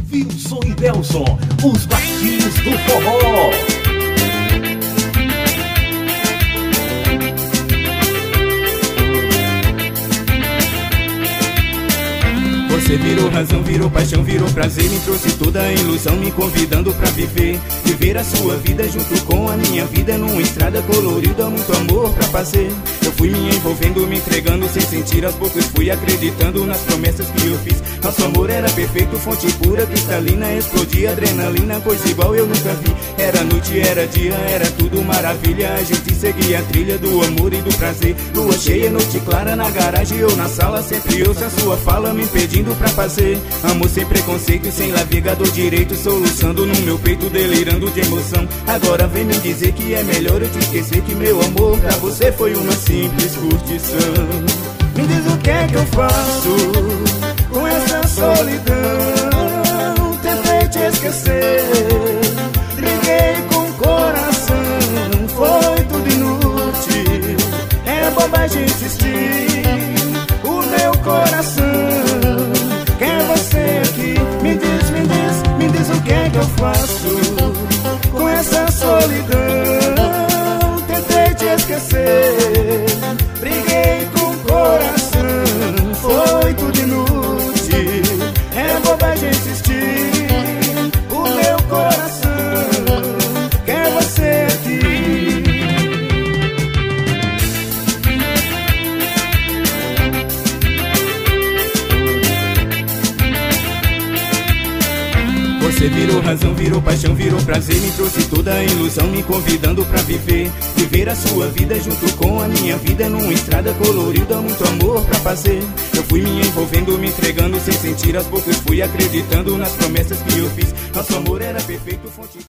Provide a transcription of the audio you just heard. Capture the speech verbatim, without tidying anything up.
Wilson e Nelson, os baixinhos do forró. Você virou razão, virou paixão, virou prazer, me trouxe toda a ilusão, me convidando pra viver. Viver a sua vida junto com a minha vida, numa estrada colorida, muito amor pra fazer. Eu fui me envolvendo, me entregando sem sentir, aos poucos fui acreditando nas promessas que eu fiz. Nosso amor era perfeito, fonte pura, cristalina, explodia adrenalina, coisa igual eu nunca vi. Era noite, era dia, era tudo maravilha, a gente seguia a trilha do amor e do prazer. Lua cheia, noite clara, na garagem ou na sala, sempre ouço a sua fala me pedindo pra fazer amor sem preconceito, sem navegador direito, soluçando no meu peito, delirando de emoção. Agora vem me dizer que é melhor eu te esquecer, que meu amor pra você foi uma simples curtição. Me diz o que é que eu faço com essa solidão. Tentei te esquecer, briguei com o coração, foi tudo inútil, é bobagem insistir. O meu coração quer você aqui. Me diz, me diz, me diz o que é que eu faço com essa solidão. Tentei te esquecer, briguei com o coração, foi tudo inútil, é bobagem insistir. O meu coração quer você aqui. Você virou razão, virou paixão, virou prazer, me trouxe toda a ilusão, me convidando pra viver. Viver a sua vida junto com a minha vida, numa estrada colorida, muito amor pra fazer. Eu fui me envolvendo, me entregando sem sentir, aos poucos fui acreditando nas promessas que eu fiz. Nosso amor era perfeito, fonte